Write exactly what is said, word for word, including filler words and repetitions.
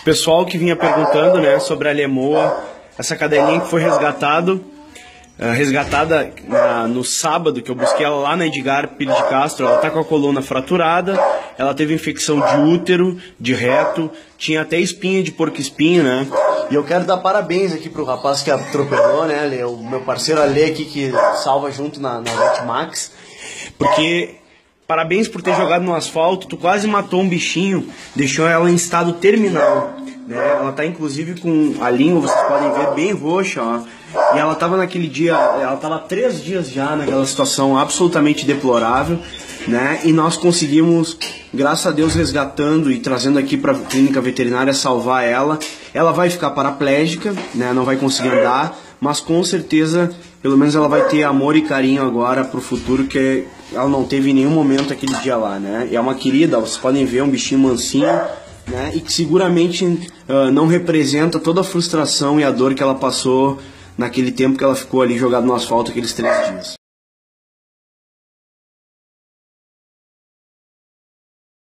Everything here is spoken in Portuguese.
Pessoal que vinha perguntando, né, sobre a Lemoa, essa cadelinha que foi resgatado, uh, resgatada uh, no sábado, que eu busquei ela lá na Edgar Pires de Castro. Ela tá com a coluna fraturada, ela teve infecção de útero, de reto, tinha até espinha de porco-espinho, né? E eu quero dar parabéns aqui pro rapaz que atropelou, né, o meu parceiro Ale aqui que salva junto na, na Vetmax, porque... Parabéns por ter jogado no asfalto, tu quase matou um bichinho, deixou ela em estado terminal, né? Ela tá inclusive com a língua, vocês podem ver, bem roxa, ó. E ela tava naquele dia, ela tava três dias já naquela situação absolutamente deplorável, né? E nós conseguimos, graças a Deus, resgatando e trazendo aqui pra clínica veterinária, salvar ela. Ela vai ficar paraplégica, né? Não vai conseguir andar, mas com certeza, pelo menos ela vai ter amor e carinho agora pro futuro, que ela não teve em nenhum momento aquele dia lá, né? É uma querida, vocês podem ver, um bichinho mansinho, né? E que seguramente uh, não representa toda a frustração e a dor que ela passou naquele tempo que ela ficou ali jogada no asfalto aqueles três dias.